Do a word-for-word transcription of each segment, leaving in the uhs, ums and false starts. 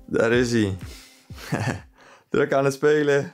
Daar is hij. Druk aan het spelen.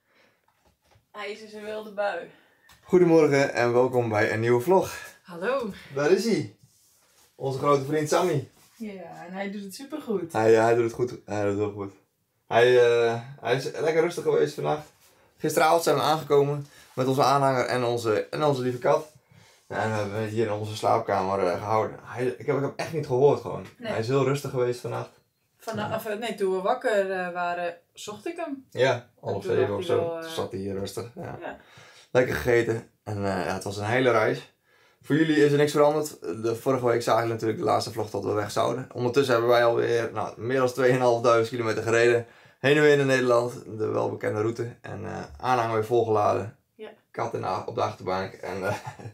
Hij is in zijn wilde bui. Goedemorgen en welkom bij een nieuwe vlog. Hallo. Daar is hij. Onze grote vriend Sammy. Ja, en hij doet het supergoed. Hij, hij doet het goed. Hij doet het heel goed. Hij, uh, hij is lekker rustig geweest vannacht. Gisteravond zijn we aangekomen met onze aanhanger en onze, en onze lieve kat. En we hebben hem hier in onze slaapkamer uh, gehouden. Hij, ik, heb, ik heb hem echt niet gehoord gewoon. Nee. Hij is heel rustig geweest vannacht. Vanaf, ja. Nee, toen we wakker uh, waren, zocht ik hem. Ja, half zeven of zo. Wel, uh... Toen zat hij hier rustig. Ja. Ja. Lekker gegeten. En uh, ja, het was een hele reis. Voor jullie is er niks veranderd. De vorige week zagen jullie natuurlijk de laatste vlog dat we weg zouden. Ondertussen hebben wij alweer nou, meer dan tweeënhalfduizend kilometer gereden. Heen en weer in Nederland. De welbekende route. En uh, aanhanger weer volgeladen. Ja. Kat in de, op de achterbank. En uh,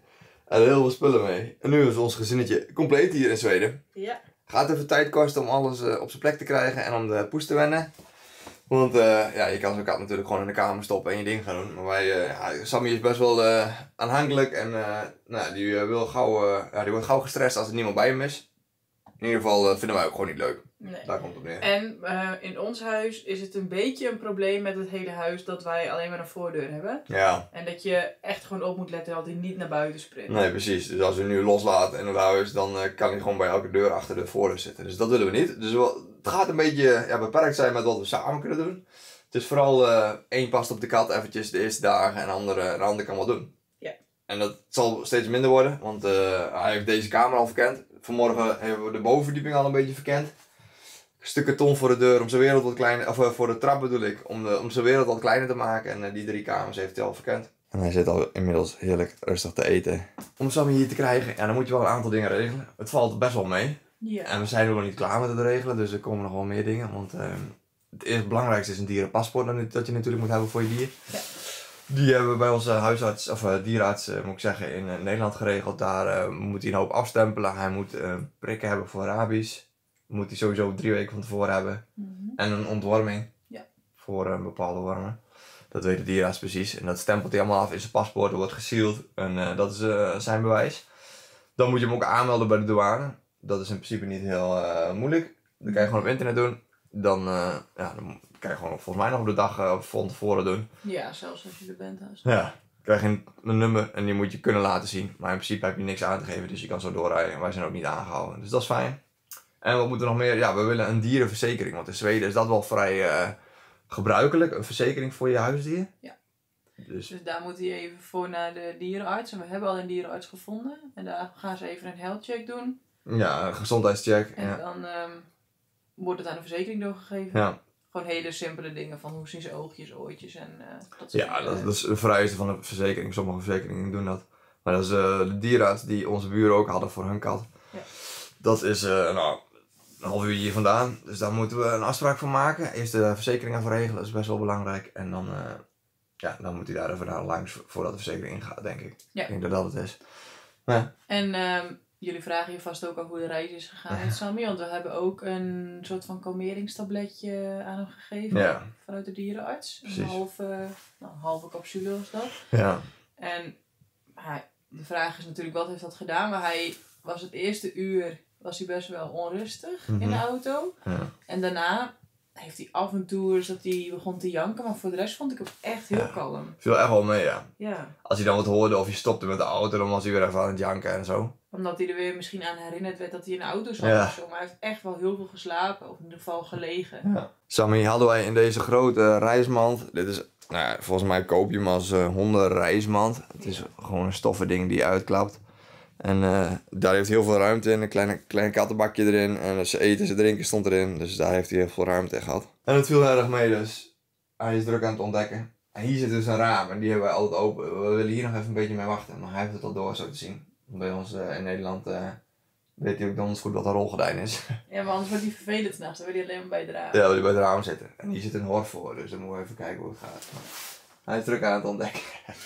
er heel veel spullen mee. En nu is ons gezinnetje compleet hier in Zweden. Ja. Gaat even tijd kosten om alles uh, op zijn plek te krijgen en om de poes te wennen. Want uh, ja, je kan zo'n kat natuurlijk gewoon in de kamer stoppen en je ding gaan doen. Maar wij, uh, ja, Sammy is best wel uh, aanhankelijk en uh, nou, die, uh, wil gauw, uh, ja, die wordt gauw gestrest als er niemand bij hem is. In ieder geval uh, vinden wij ook gewoon niet leuk. Nee. Daar komt het op neer. En uh, in ons huis is het een beetje een probleem met het hele huis dat wij alleen maar een voordeur hebben. Ja. En dat je echt gewoon op moet letten dat hij niet naar buiten sprint. Nee, precies. Dus als we nu loslaten in het huis, dan uh, kan hij gewoon bij elke deur achter de voordeur zitten. Dus dat willen we niet. Dus wel, het gaat een beetje ja, beperkt zijn met wat we samen kunnen doen. Het is vooral uh, één past op de kat eventjes de eerste dagen en de andere, de andere kan wat doen. Ja. En dat zal steeds minder worden, want uh, hij heeft deze kamer al verkend. Vanmorgen hebben we de bovenverdieping al een beetje verkend. Een stuk karton voor de deur om zijn wereld wat kleiner, of uh, voor de trap bedoel ik, om, de, om zijn wereld wat kleiner te maken. En uh, die drie kamers heeft hij al verkend. En hij zit al inmiddels heerlijk rustig te eten. Om Sammy hier te krijgen, ja, dan moet je wel een aantal dingen regelen. Het valt best wel mee. Ja. En we zijn nog niet klaar met het regelen, dus er komen nog wel meer dingen. Want uh, het eerste belangrijkste is een dierenpaspoort dat je natuurlijk moet hebben voor je dier. Ja. Die hebben we bij onze huisarts, of uh, dierenarts uh, moet ik zeggen, in uh, Nederland geregeld. Daar uh, moet hij een hoop afstempelen. Hij moet uh, prikken hebben voor rabies. Moet hij sowieso drie weken van tevoren hebben. Mm-hmm. En een ontworming ja. voor uh, bepaalde wormen. Dat weet de dierenarts precies. En dat stempelt hij allemaal af in zijn paspoort. Dat wordt gesealed. En uh, dat is uh, zijn bewijs. Dan moet je hem ook aanmelden bij de douane. Dat is in principe niet heel uh, moeilijk. Dat kan je gewoon op internet doen. Dan, uh, ja, dan kan je gewoon volgens mij nog op de dag uh, van tevoren doen. Ja, zelfs als je er bent. Als ja, dan krijg je een, een nummer en die moet je kunnen laten zien. Maar in principe heb je niks aan te geven, dus je kan zo doorrijden. En wij zijn ook niet aangehouden, dus dat is fijn. En wat moeten we nog meer? Ja, we willen een dierenverzekering. Want in Zweden is dat wel vrij uh, gebruikelijk. Een verzekering voor je huisdier. Ja. Dus. dus daar moet hij even voor naar de dierenarts. En we hebben al een dierenarts gevonden. En daar gaan ze even een health check doen. Ja, een gezondheidscheck. En ja. dan um, wordt het aan de verzekering doorgegeven. Ja. Gewoon hele simpele dingen van hoe zien ze oogjes, ooitjes en uh, dat soort Ja, dat, dat is een vereiste van de verzekering. Sommige verzekeringen doen dat. Maar dat is uh, de dierenarts die onze buren ook hadden voor hun kat. Ja. Dat is uh, nou, een half uur hier vandaan. Dus daar moeten we een afspraak voor maken. Eerst de verzekering even regelen, dat is best wel belangrijk. En dan, uh, ja, dan moet hij daar even naar langs voordat de verzekering ingaat, denk ik. Ja. Ik denk dat dat het is. Ja. En um, jullie vragen je vast ook al hoe de reis is gegaan met Sammy. Want we hebben ook een soort van kalmeringstabletje aan hem gegeven. Ja. Vanuit de dierenarts. Precies. Een halve, nou, een halve capsule was dat. Ja. En hij, de vraag is natuurlijk wat heeft dat gedaan. Maar hij was het eerste uur was hij best wel onrustig mm-hmm. in de auto. Ja. En daarna heeft hij af en toe dat hij begon te janken. Maar voor de rest vond ik hem echt heel ja. kalm. Viel echt wel mee, ja. ja. Als hij dan wat hoorde of je stopte met de auto, dan was hij weer even aan het janken en zo. Omdat hij er weer misschien aan herinnerd werd dat hij in de auto zat ja. of zo. Maar hij heeft echt wel heel veel geslapen. Of in ieder geval gelegen. Ja. Sammy hadden wij in deze grote reismand. Dit is, nou ja, volgens mij koop je hem als uh, hondenreismand. Het is ja. gewoon een stoffen ding die je uitklapt. En uh, daar heeft hij heel veel ruimte in. Een kleine, klein kattenbakje erin. En zijn eten, zijn drinken stond erin. Dus daar heeft hij heel veel ruimte in gehad. En het viel erg mee dus. Hij is druk aan het ontdekken. En hier zit dus een raam. En die hebben wij altijd open. We willen hier nog even een beetje mee wachten. Maar hij heeft het al door zo te zien. Bij ons uh, in Nederland uh, weet hij ook donders goed wat een rolgordijn is. Ja, maar anders wordt hij vervelend s'nachts. Dan wil hij alleen maar bij het raam. Ja, wil hij bij het raam zitten. En hier zit een hor voor. Dus dan moeten we even kijken hoe het gaat. Maar hij is druk aan het ontdekken.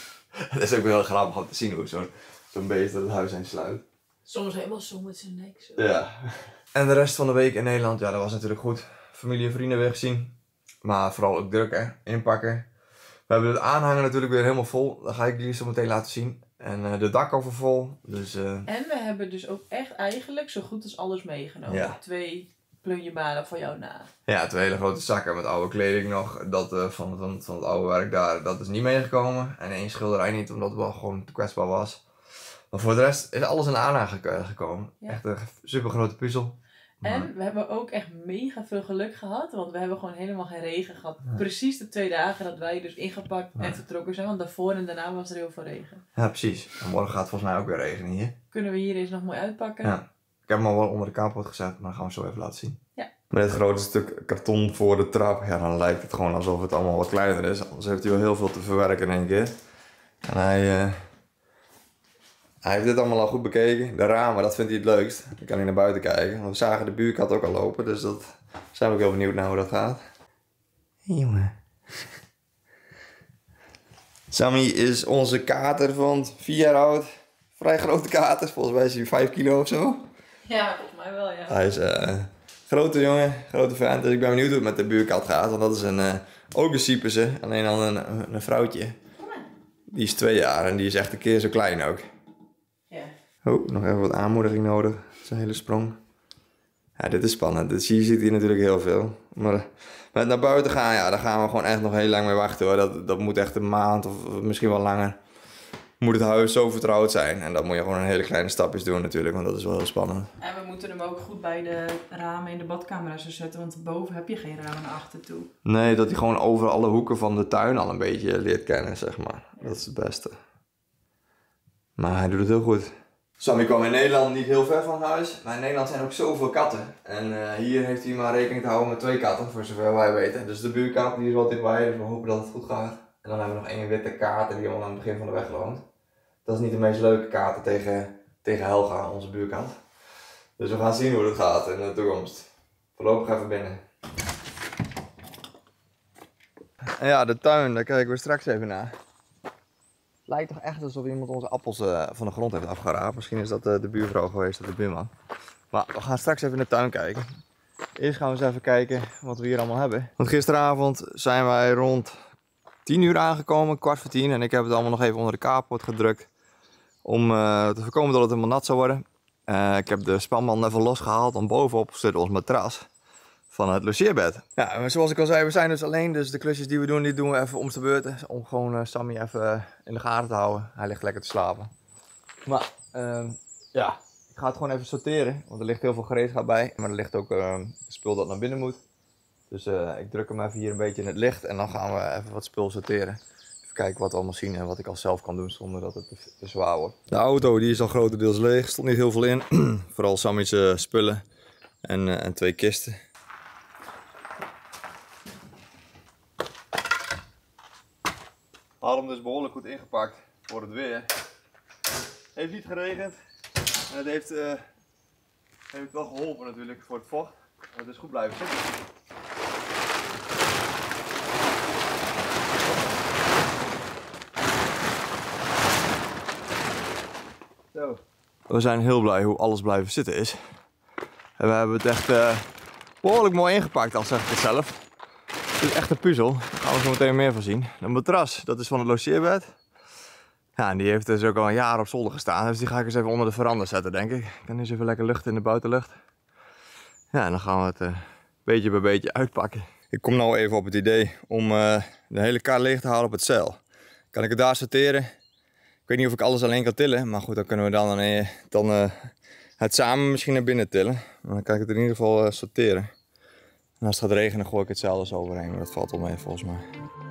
Het is ook wel heel grappig om te zien hoe zo'n zo'n beest dat het huis heen sluit. Soms helemaal zo met zijn nek. Zo. Ja. En de rest van de week in Nederland, ja, dat was natuurlijk goed. Familie en vrienden weer gezien. Maar vooral ook druk, hè. Inpakken. We hebben het aanhangen natuurlijk weer helemaal vol. Dat ga ik jullie zo meteen laten zien. En uh, de dakkoffer vol. Dus, uh... En we hebben dus ook echt eigenlijk zo goed als alles meegenomen. Ja. Twee plunjebanen voor jou na. Ja, twee hele grote zakken met oude kleding nog. Dat uh, van, van, van het oude werk daar, dat is niet meegekomen. En één schilderij niet, omdat het wel gewoon te kwetsbaar was. Maar voor de rest is alles in aanraking gekomen. Ja. Echt een super grote puzzel. En maar... we hebben ook echt mega veel geluk gehad, want we hebben gewoon helemaal geen regen gehad. Ja. Precies de twee dagen dat wij dus ingepakt ja. en vertrokken zijn, want daarvoor en daarna was er heel veel regen. Ja, precies. En morgen gaat het volgens mij ook weer regenen hier. Kunnen we hier eens nog mooi uitpakken? Ja. Ik heb hem al wel onder de carport gezet, maar dat gaan we zo even laten zien. Ja. Met het grote stuk karton voor de trap, ja, dan lijkt het gewoon alsof het allemaal wat kleiner is. Anders heeft hij wel heel veel te verwerken in één keer. En hij... Uh... Hij heeft dit allemaal al goed bekeken. De ramen, dat vindt hij het leukst. Dan kan hij naar buiten kijken. Want we zagen de buurkat ook al lopen. Dus dat zijn we ook heel benieuwd naar hoe dat gaat. Hey, jongen. Sammy is onze kater van vier jaar oud. Vrij grote kater. Volgens mij is hij vijf kilo of zo. Ja, volgens mij wel, ja. Hij is een uh, grote jongen. Grote vent. Dus ik ben benieuwd hoe het met de buurkat gaat. Want dat is een, uh, ook een Cyperse. Alleen dan een, een vrouwtje. Die is twee jaar en die is echt een keer zo klein ook. Ja. Oh, nog even wat aanmoediging nodig. Dat is een hele sprong. Ja, dit is spannend. Dit zie je ziet hier natuurlijk heel veel. Maar met naar buiten gaan, ja, daar gaan we gewoon echt nog heel lang mee wachten hoor. Dat, dat moet echt een maand of misschien wel langer. Moet het huis zo vertrouwd zijn. En dat moet je gewoon een hele kleine stapjes doen natuurlijk, want dat is wel heel spannend. En we moeten hem ook goed bij de ramen in de badkamer zetten, want boven heb je geen ramen naar achter toe. Nee, dat hij gewoon over alle hoeken van de tuin al een beetje leert kennen, zeg maar. Dat is het beste. Maar hij doet het heel goed. Sammy kwam in Nederland niet heel ver van huis, maar in Nederland zijn ook zoveel katten. En uh, hier heeft hij maar rekening te houden met twee katten, voor zover wij weten. Dus de buurkat die is wel dichtbij, dus we hopen dat het goed gaat. En dan hebben we nog één witte kater die al aan het begin van de weg woont. Dat is niet de meest leuke kater tegen, tegen Helga, onze buurkat. Dus we gaan zien hoe het gaat in de toekomst. Voorlopig even binnen. En ja, de tuin, daar kijken we straks even naar. Het lijkt toch echt alsof iemand onze appels uh, van de grond heeft afgeraapt. Misschien is dat uh, de buurvrouw geweest of de buurman. Maar we gaan straks even in de tuin kijken. Eerst gaan we eens even kijken wat we hier allemaal hebben. Want gisteravond zijn wij rond tien uur aangekomen, kwart voor tien. En ik heb het allemaal nog even onder de carport gedrukt. Om uh, te voorkomen dat het helemaal nat zou worden. Uh, ik heb de spanband even losgehaald. Want bovenop zit ons matras van het logeerbed. Ja, maar zoals ik al zei, we zijn dus alleen. Dus de klusjes die we doen, die doen we even om de beurt. Om gewoon uh, Sammy even uh, in de gaten te houden. Hij ligt lekker te slapen. Maar uh, ja, ik ga het gewoon even sorteren. Want er ligt heel veel gereedschap bij. Maar er ligt ook uh, spul dat naar binnen moet. Dus uh, ik druk hem even hier een beetje in het licht. En dan gaan we even wat spul sorteren. Even kijken wat we allemaal zien en wat ik al zelf kan doen zonder dat het te, te zwaar wordt. De auto die is al grotendeels leeg. Er stond niet heel veel in. Vooral Sammy's uh, spullen en, uh, en twee kisten. We hadden hem dus behoorlijk goed ingepakt voor het weer. Het heeft niet geregend. En het heeft, uh, heeft wel geholpen natuurlijk voor het vocht. Het is goed blijven zitten. Zo. We zijn heel blij hoe alles blijven zitten is. En we hebben het echt uh, behoorlijk mooi ingepakt, al zeg ik het zelf. Het is echt een puzzel. Daar gaan we zo meteen meer van zien. Een matras, dat is van het logeerbed. Ja, en die heeft dus ook al een jaar op zolder gestaan. Dus die ga ik eens even onder de veranda zetten, denk ik. Ik kan eens even lekker lucht in de buitenlucht. Ja, en dan gaan we het uh, beetje bij beetje uitpakken. Ik kom nou even op het idee om uh, de hele kar leeg te halen op het zeil. Kan ik het daar sorteren? Ik weet niet of ik alles alleen kan tillen. Maar goed, dan kunnen we dan, uh, dan uh, het samen misschien naar binnen tillen. Maar dan kan ik het in ieder geval uh, sorteren. En als het gaat regenen, gooi ik het zeil dus overheen. Maar dat valt wel mee volgens mij.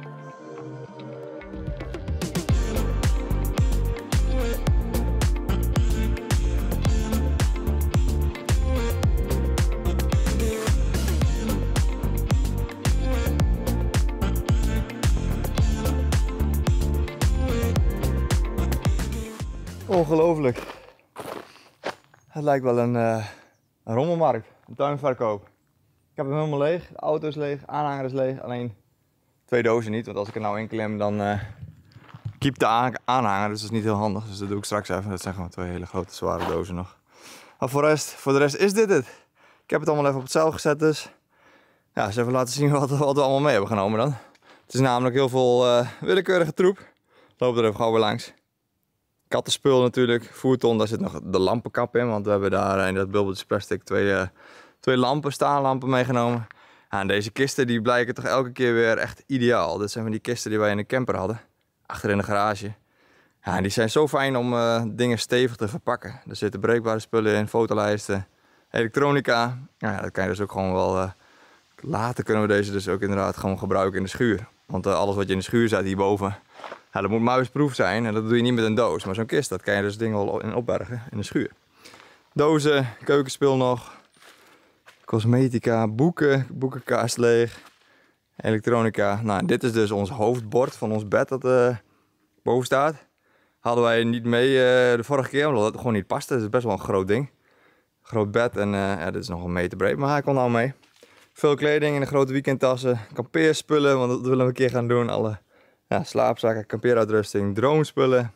Ongelooflijk. Het lijkt wel een, uh, een rommelmarkt, een tuinverkoop. Ik heb hem helemaal leeg, de auto is leeg, aanhanger is leeg, alleen twee dozen niet. Want als ik er nou in klem, dan uh, kiept de aanhanger, dus dat is niet heel handig. Dus dat doe ik straks even. Dat zijn gewoon twee hele grote zware dozen nog. Maar voor de rest, voor de rest is dit het. Ik heb het allemaal even op het zeil gezet, dus ja, eens even laten zien wat, wat we allemaal mee hebben genomen dan. Het is namelijk heel veel uh, willekeurige troep. Loop er even gauw weer langs. Kattenspul natuurlijk, voerton, daar zit nog de lampenkap in, want we hebben daar in dat bubbeltjes plastic twee, uh, Twee lampen, staanlampen meegenomen. Ja, en deze kisten die blijken toch elke keer weer echt ideaal. Dit zijn van die kisten die wij in de camper hadden. Achter in de garage. Ja, en die zijn zo fijn om uh, dingen stevig te verpakken. Er zitten breekbare spullen in, fotolijsten, elektronica. Ja, dat kan je dus ook gewoon wel... Uh, later kunnen we deze dus ook inderdaad gewoon gebruiken in de schuur. Want uh, alles wat je in de schuur zet hierboven, ja, dat moet muisproof zijn. En dat doe je niet met een doos. Maar zo'n kist, dat kan je dus dingen wel in opbergen in de schuur. Dozen, keukenspul nog. Cosmetica, boeken, boekenkast leeg. Elektronica. Nou, dit is dus ons hoofdbord van ons bed dat uh, boven staat. Hadden wij niet mee uh, de vorige keer, omdat het gewoon niet paste. Het is best wel een groot ding. Groot bed en uh, ja, dit is nog een meter breed, maar hij kon nou mee. Veel kleding in de grote weekendtassen. Kampeerspullen, want dat willen we een keer gaan doen. Alle ja, slaapzakken, kampeeruitrusting, droomspullen.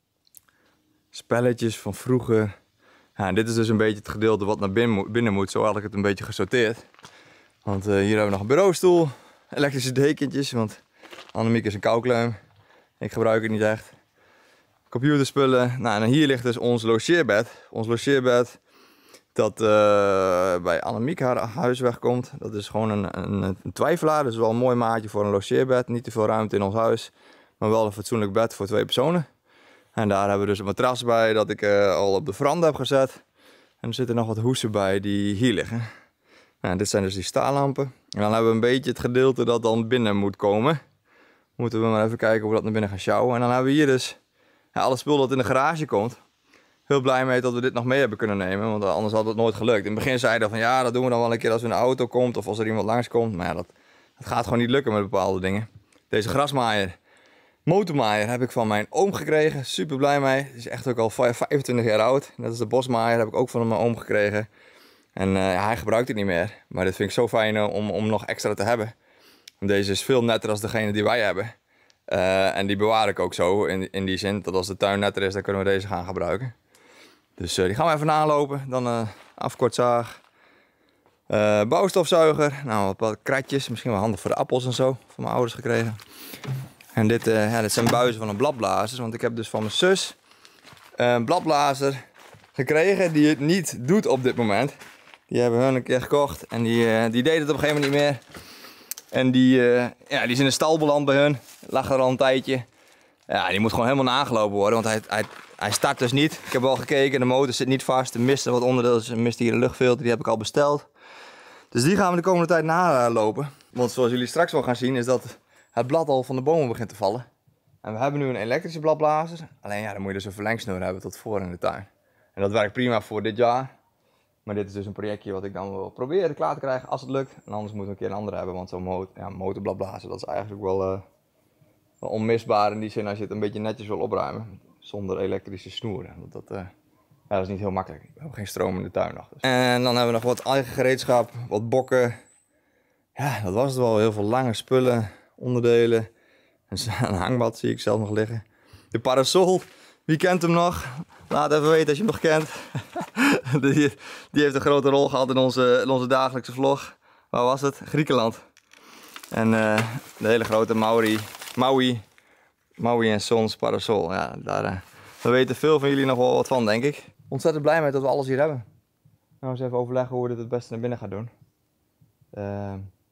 Spelletjes van vroeger. Ja, en dit is dus een beetje het gedeelte wat naar binnen moet. Binnen moet. Zo had ik het een beetje gesorteerd. Want uh, hier hebben we nog een bureaustoel. Elektrische dekentjes, want Annemiek is een koukluim. Ik gebruik het niet echt. Computerspullen. Nou, en hier ligt dus ons logeerbed. Ons logeerbed dat uh, bij Annemiek haar huis wegkomt. Dat is gewoon een, een, een twijfelaar. Dat is wel een mooi maatje voor een logeerbed. Niet te veel ruimte in ons huis. Maar wel een fatsoenlijk bed voor twee personen. En daar hebben we dus een matras bij dat ik uh, al op de veranda heb gezet. En er zitten nog wat hoesen bij die hier liggen. Nou, dit zijn dus die staallampen. En dan hebben we een beetje het gedeelte dat dan binnen moet komen. Moeten we maar even kijken hoe we dat naar binnen gaan sjouwen. En dan hebben we hier dus ja, alle spul dat in de garage komt. Heel blij mee dat we dit nog mee hebben kunnen nemen, want anders had het nooit gelukt. In het begin zeiden we van ja, dat doen we dan wel een keer als er een auto komt of als er iemand langskomt. Maar ja, dat, dat gaat gewoon niet lukken met bepaalde dingen. Deze grasmaaier, motormaaier, heb ik van mijn oom gekregen. Super blij mee. Het is echt ook al vijfentwintig jaar oud. Net als de bosmaaier heb ik ook van mijn oom gekregen. En uh, ja, hij gebruikt het niet meer. Maar dit vind ik zo fijn uh, om, om nog extra te hebben. En deze is veel netter dan degene die wij hebben. Uh, en die bewaar ik ook zo in, in die zin dat als de tuin netter is, dan kunnen we deze gaan gebruiken. Dus uh, die gaan we even aanlopen. Dan uh, afkortzaag. Uh, bouwstofzuiger. Nou, wat kratjes. Misschien wel handig voor de appels en zo. Van mijn ouders gekregen. En dit, uh, ja, dit zijn buizen van een bladblazer. Want ik heb dus van mijn zus een bladblazer gekregen die het niet doet op dit moment. Die hebben hun een keer gekocht. En die, uh, die deed het op een gegeven moment niet meer. En die, uh, ja, die is in de stal beland bij hun. Lag er al een tijdje. Ja, die moet gewoon helemaal nagelopen worden. Want hij, hij, hij start dus niet. Ik heb al gekeken. De motor zit niet vast. De mist er wat onderdeel is. Mist hier een luchtfilter. Die heb ik al besteld. Dus die gaan we de komende tijd nalopen. Want zoals jullie straks wel gaan zien is dat het blad al van de bomen begint te vallen. En we hebben nu een elektrische bladblazer. Alleen ja, dan moet je dus een verlengsnoer hebben tot voor in de tuin. En dat werkt prima voor dit jaar. Maar dit is dus een projectje wat ik dan wil proberen klaar te krijgen als het lukt. En anders moeten we een keer een andere hebben. Want zo'n motor, ja, motorbladblazer, dat is eigenlijk wel, uh, wel onmisbaar in die zin als je het een beetje netjes wil opruimen. Zonder elektrische snoeren. Want dat, uh, ja, dat is niet heel makkelijk. We hebben geen stroom in de tuin nog. Dus. En dan hebben we nog wat eigen gereedschap, wat bokken. Ja, dat was het wel. Heel veel lange spullen, onderdelen. Een hangbad zie ik zelf nog liggen. De parasol, wie kent hem nog? Laat even weten als je hem nog kent. die, die heeft een grote rol gehad in onze, in onze dagelijkse vlog. Waar was het? Griekenland. En uh, de hele grote Maui, Maui, Maui en Sons parasol. Ja, daar, uh, daar weten veel van jullie nog wel wat van, denk ik. Ontzettend blij mee dat we alles hier hebben. Nou, eens even overleggen hoe we dit het beste naar binnen gaan doen. Uh,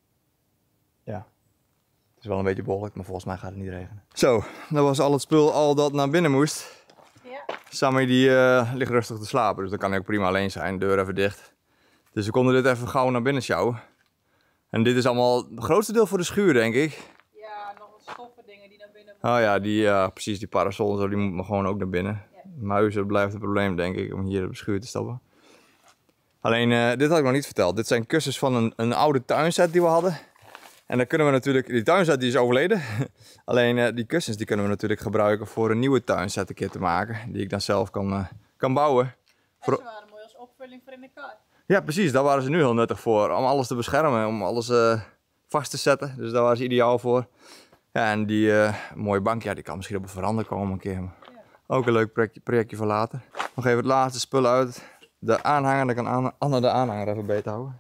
ja. Het is wel een beetje behoorlijk, maar volgens mij gaat het niet regenen. Zo, dat was al het spul al dat naar binnen moest. Ja. Sammy die uh, ligt rustig te slapen, dus dan kan hij ook prima alleen zijn. Deur even dicht. Dus we konden dit even gauw naar binnen sjouwen. En dit is allemaal het grootste deel voor de schuur, denk ik. Ja, nog wat stoffen dingen die naar binnen moeten. Oh ja, die, uh, precies, die parasol en zo, die moet maar gewoon ook naar binnen. Ja. Muizen blijft het probleem, denk ik, om hier op de schuur te stappen. Alleen, uh, dit had ik nog niet verteld. Dit zijn kussens van een, een oude tuinset die we hadden. En dan kunnen we natuurlijk, die tuinset die is overleden. Alleen uh, die kussens die kunnen we natuurlijk gebruiken voor een nieuwe tuinset een keer te maken. Die ik dan zelf kan, uh, kan bouwen. En ze waren mooi als opvulling voor in de kar. Ja, precies. Daar waren ze nu heel nuttig voor. Om alles te beschermen, om alles uh, vast te zetten. Dus daar waren ze ideaal voor. Ja, en die uh, mooie bank, ja, die kan misschien op een veranda komen een keer. Ja. Ook een leuk projectje, projectje voor later. Nog even het laatste spul uit. De aanhanger, dan kan Anne de aanhanger even beter houden.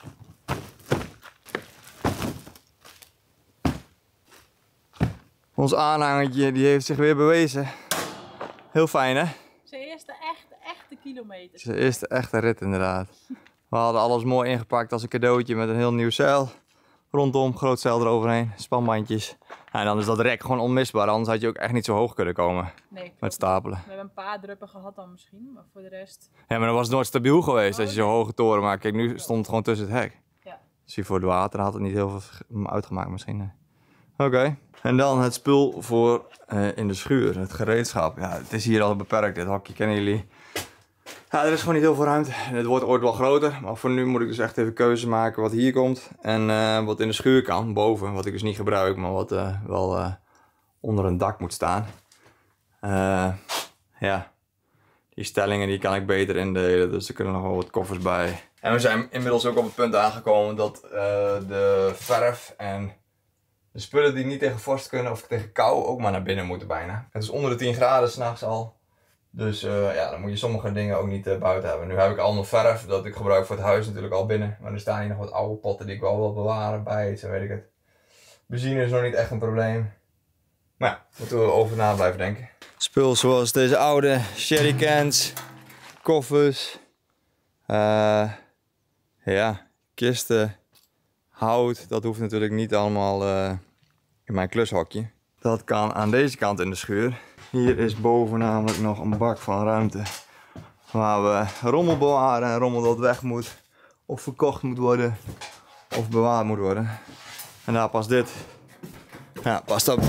Ons aanhangertje die heeft zich weer bewezen. Heel fijn, hè? Zijn eerste echte, echte kilometer. Zijn eerste echte rit inderdaad. We hadden alles mooi ingepakt als een cadeautje met een heel nieuw zeil. Rondom, groot zeil eroverheen, spanbandjes. En dan is dat rek gewoon onmisbaar, anders had je ook echt niet zo hoog kunnen komen. Nee, met stapelen. We hebben een paar druppen gehad dan misschien, maar voor de rest... Ja, maar dan was het nooit stabiel geweest als je zo'n hoge toren maakt. Kijk, nu stond het gewoon tussen het hek. Ja. Dus hier voor het water had het niet heel veel uitgemaakt misschien. Nee. Oké. Okay. En dan het spul voor uh, in de schuur, het gereedschap. Ja, het is hier al beperkt, dit hokje kennen jullie. Ja, er is gewoon niet heel veel ruimte. Het wordt ooit wel groter, maar voor nu moet ik dus echt even keuze maken wat hier komt. En uh, wat in de schuur kan, boven, wat ik dus niet gebruik, maar wat uh, wel uh, onder een dak moet staan. Uh, ja, die stellingen die kan ik beter indelen, dus er kunnen nog wel wat koffers bij. En we zijn inmiddels ook op het punt aangekomen dat uh, de verf en de spullen die niet tegen vorst kunnen of tegen kou ook maar naar binnen moeten bijna. Het is onder de tien graden s'nachts al. Dus uh, ja, dan moet je sommige dingen ook niet uh, buiten hebben. Nu heb ik allemaal verf dat ik gebruik voor het huis natuurlijk al binnen. Maar er staan hier nog wat oude potten die ik wel wil bewaren bij, zo weet ik het. Benzine is nog niet echt een probleem. Maar ja, moeten we over na blijven denken. Spul zoals deze oude sherrycans, koffers, uh, ja, kisten, hout. Dat hoeft natuurlijk niet allemaal uh, in mijn klushokje. Dat kan aan deze kant in de schuur. Hier is boven namelijk nog een bak van ruimte waar we rommel bewaren en rommel dat weg moet of verkocht moet worden of bewaard moet worden. En daar past dit. Ja, past dat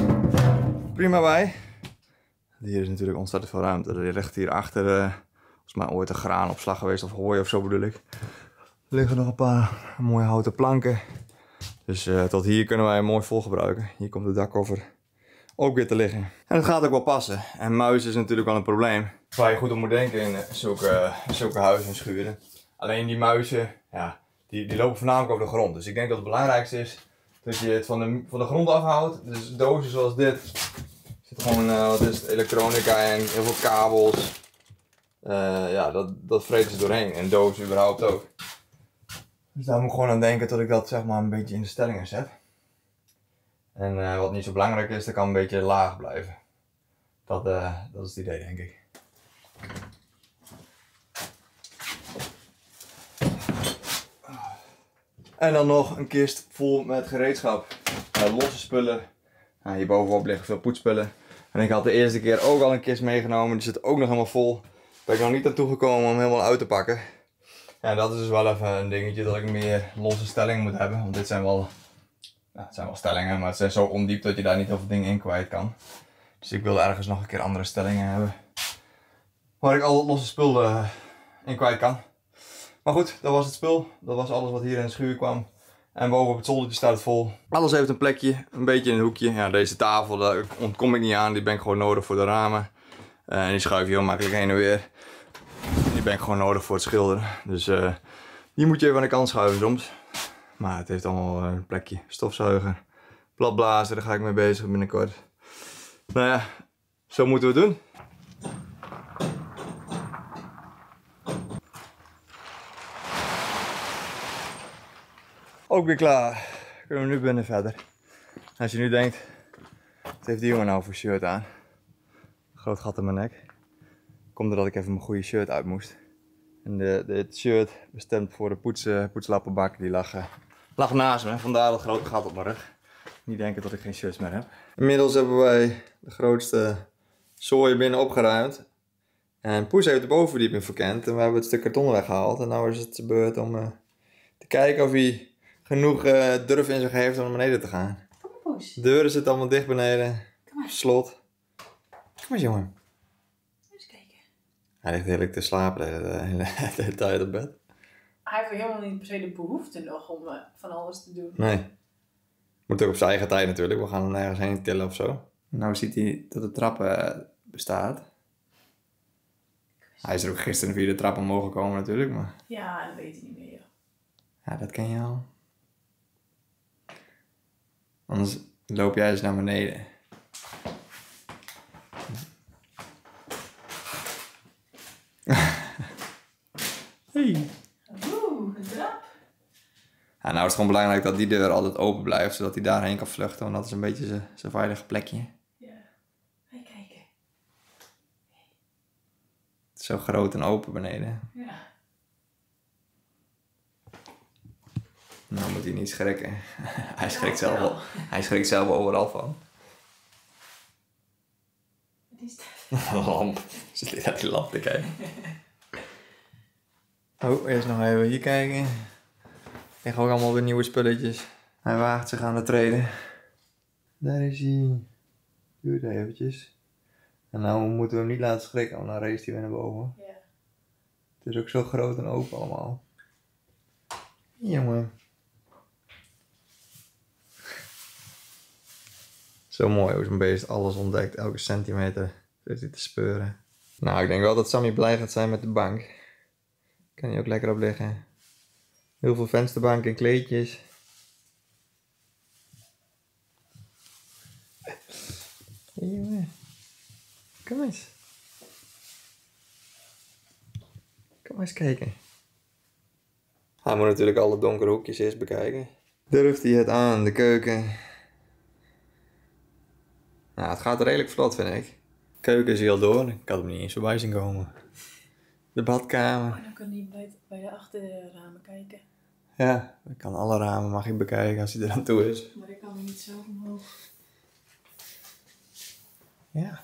prima bij. Hier is natuurlijk ontzettend veel ruimte. Er ligt hier achter, uh, volgens mij ooit een graanopslag geweest of hooi of zo bedoel ik. Er liggen nog een paar mooie houten planken. Dus uh, tot hier kunnen wij hem mooi vol gebruiken. Hier komt de dakkoffer ook weer te liggen. En het gaat ook wel passen. En muis is natuurlijk wel een probleem. Waar je goed om moet denken in zulke, zulke huizen en schuren. Alleen die muizen, ja, die, die lopen voornamelijk over de grond. Dus ik denk dat het belangrijkste is dat je het van de, van de grond afhoudt. Dus dozen zoals dit. Er zit gewoon uh, wat is het, elektronica en heel veel kabels. Uh, ja, dat, dat vreten ze doorheen. En dozen überhaupt ook. Dus daar moet ik gewoon aan denken dat ik dat zeg maar een beetje in de stellingen zet. En uh, wat niet zo belangrijk is, dat kan een beetje laag blijven. Dat, uh, dat is het idee, denk ik. En dan nog een kist vol met gereedschap. Uh, losse spullen. Nou, hier bovenop liggen veel poetsspullen. En ik had de eerste keer ook al een kist meegenomen. Die zit ook nog helemaal vol. Daar ben ik nog niet aan toegekomen om helemaal uit te pakken. En dat is dus wel even een dingetje dat ik meer losse stellingen moet hebben. Want dit zijn wel... Ja, het zijn wel stellingen, maar het zijn zo ondiep dat je daar niet heel veel dingen in kwijt kan. Dus ik wilde ergens nog een keer andere stellingen hebben. Waar ik al het losse spul uh, in kwijt kan. Maar goed, dat was het spul. Dat was alles wat hier in de schuur kwam. En boven op het zoldertje staat het vol. Alles heeft een plekje, een beetje in een hoekje. Ja, deze tafel, daar ontkom ik niet aan. Die ben ik gewoon nodig voor de ramen. Uh, en die schuif je heel makkelijk heen en weer. Die ben ik gewoon nodig voor het schilderen. Dus uh, die moet je even aan de kant schuiven soms. Maar het heeft allemaal een plekje. Stofzuiger, bladblazen, daar ga ik mee bezig binnenkort. Nou ja, zo moeten we het doen. Ook weer klaar. Kunnen we nu binnen verder. Als je nu denkt, wat heeft die jongen nou voor shirt aan? Groot gat in mijn nek. Komt doordat ik even mijn goede shirt uit moest. En de, dit shirt, bestemd voor de poets, poetslappenbak, die lag... lag naast me, vandaar dat grote gat op mijn rug. Niet denken dat ik geen shirts meer heb. Inmiddels hebben wij de grootste zooi binnen opgeruimd. En Poes heeft de bovenverdieping verkend en we hebben het stuk karton weggehaald. En nu is het beurt om uh, te kijken of hij genoeg uh, durf in zich heeft om naar beneden te gaan. Kom maar Poes. De deuren zitten allemaal dicht beneden. Kom maar. Slot. Kom maar jongen. Eens kijken. Hij ligt heerlijk te slapen de hele, de hele tijd op bed. Hij heeft helemaal niet per se de behoefte nog om uh, van alles te doen. Nee. Moet ook op zijn eigen tijd natuurlijk. We gaan er nergens heen tillen of zo. Nou ziet hij dat de trap uh, bestaat. Hij is er ook gisteren via de trap omhoog gekomen natuurlijk. Maar... Ja, dat weet hij niet meer. Ja, dat ken je al. Anders loop jij eens naar beneden. Hey. Oeh, een trap. Ja, nou is het gewoon belangrijk dat die deur altijd open blijft, zodat hij daarheen kan vluchten, want dat is een beetje zijn veilige plekje. Ja, ga kijken. Het is zo groot en open beneden. Ja. Nou moet hij niet schrikken. hij, schrikt zelf wel. hij schrikt zelf overal van. Wat is dat? Een lamp. Zit hij naar die lamp te kijken. Oh, eerst nog even hier kijken. Ik ga ook allemaal weer nieuwe spulletjes. Hij waagt zich aan de treden. Daar is hij. Duurt eventjes. En nou moeten we hem niet laten schrikken, want dan race hij weer naar boven. Ja. Het is ook zo groot en open allemaal. Jongen. Zo mooi hoe zo'n beest alles ontdekt. Elke centimeter zit hij te speuren. Nou, ik denk wel dat Sammy blij gaat zijn met de bank. Kan hij ook lekker op liggen. Heel veel vensterbanken en kleedjes. Hey, jongen. Kom eens. Kom eens kijken. Hij moet natuurlijk alle donkere hoekjes eerst bekijken. Durft hij het aan, de keuken. Nou, het gaat redelijk vlot, vind ik. De keuken is hier al door. Ik had hem niet eens voorbij zien komen. De badkamer. Oh, dan kan hij bij, bij de achterramen kijken. Ja, ik kan alle ramen mag ik bekijken als hij er aan toe is. Maar ik kan hem niet zelf omhoog. Ja.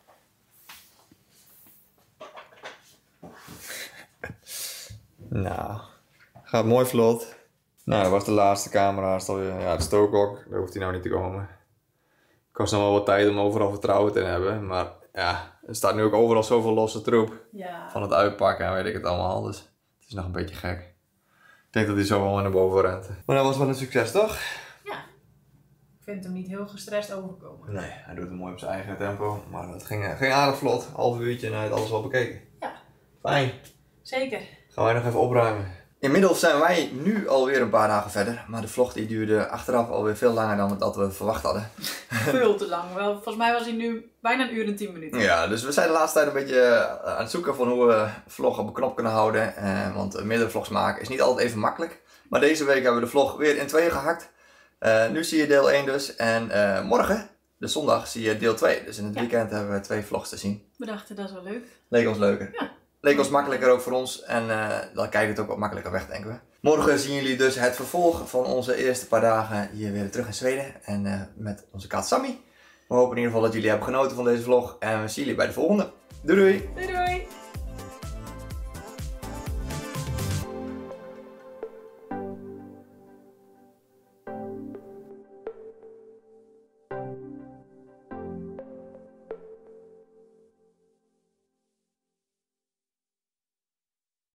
Nou, gaat mooi vlot. Nou, dat was de laatste camera. Ja, de stookhok, daar hoeft hij nou niet te komen. Het kost nog wel wat tijd om overal vertrouwen te hebben. Maar ja, er staat nu ook overal zoveel losse troep. Ja. Van het uitpakken en weet ik het allemaal. Dus het is nog een beetje gek. Ik denk dat hij zo wel naar boven rent. Maar dat was wel een succes, toch? Ja. Ik vind hem niet heel gestrest overkomen. Nee, hij doet het mooi op zijn eigen tempo. Maar het ging, ging aardig vlot. Half uurtje en hij had alles wel bekeken. Ja. Fijn. Zeker. Gaan wij nog even opruimen. Inmiddels zijn wij nu alweer een paar dagen verder. Maar de vlog die duurde achteraf alweer veel langer dan dat we verwacht hadden. Veel te lang. Wel, volgens mij was hij nu bijna een uur en tien minuten. Ja, dus we zijn de laatste tijd een beetje aan het zoeken van hoe we vlog op een knop kunnen houden. Eh, want meerdere vlogs maken is niet altijd even makkelijk. Maar deze week hebben we de vlog weer in tweeën gehakt. Uh, nu zie je deel één dus. En uh, morgen, de zondag, zie je deel twee. Dus in het ja. weekend hebben we twee vlogs te zien. We dachten dat is wel leuk. Leek ons leuker. Ja. Leek ons makkelijker ook voor ons. En uh, dan kijkt het ook wat makkelijker weg, denken we. Morgen zien jullie dus het vervolg van onze eerste paar dagen hier weer terug in Zweden. En uh, met onze kat Sammy. We hopen in ieder geval dat jullie hebben genoten van deze vlog. En we zien jullie bij de volgende. Doei doei! Doei doei!